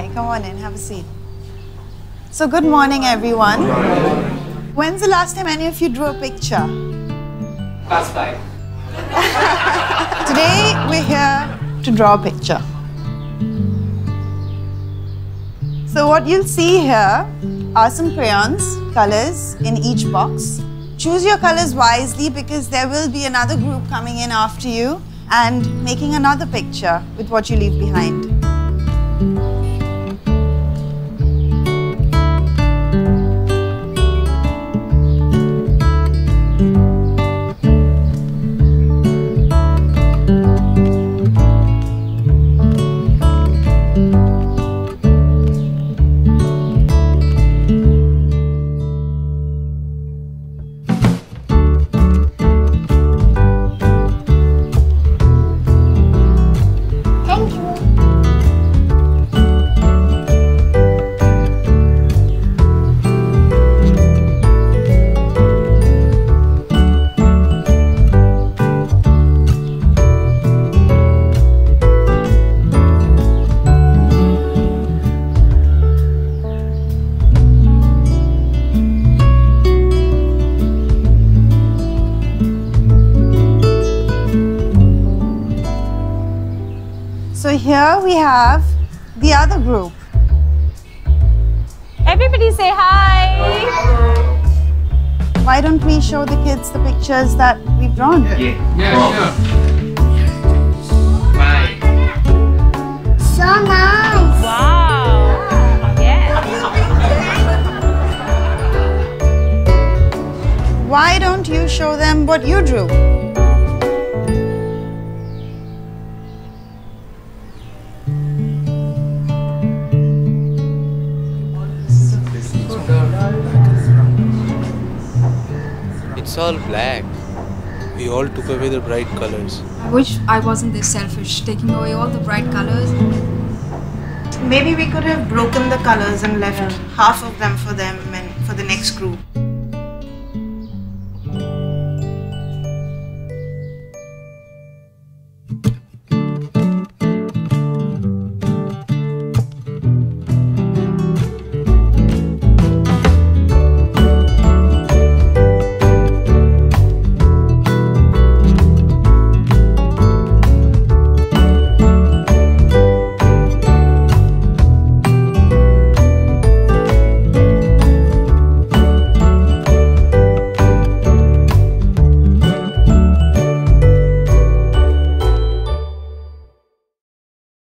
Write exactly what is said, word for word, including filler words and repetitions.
Hi, come on in, have a seat. So good morning, everyone. When's the last time any of you drew a picture? Past five. Today we're here to draw a picture. So what you'll see here are some crayons, colors in each box. Choose your colors wisely because there will be another group coming in after you and making another picture with what you leave behind. So here we have the other group. Everybody say hi! Why don't we show the kids the pictures that we've drawn? Yeah, yeah, sure. Bye. So nice! Wow! Yes! Why don't you show them what you drew? It's all black. We all took away the bright colors. I wish I wasn't this selfish, taking away all the bright colors. Maybe we could have broken the colors and left half of them for them and for the next group.